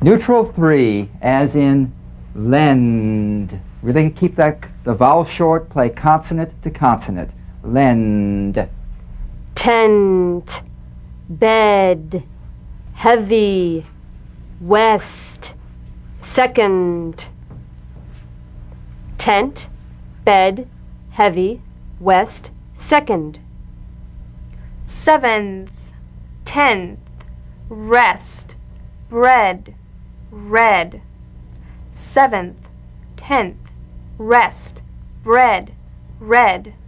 Neutral 3, as in lend. Really keep the vowel short, play consonant to consonant. Lend. Tent, bed, heavy, west, second. Tent, bed, heavy, west, second. 7th, 10th, rest, bread, red. 7th, 10th, rest, bread, red.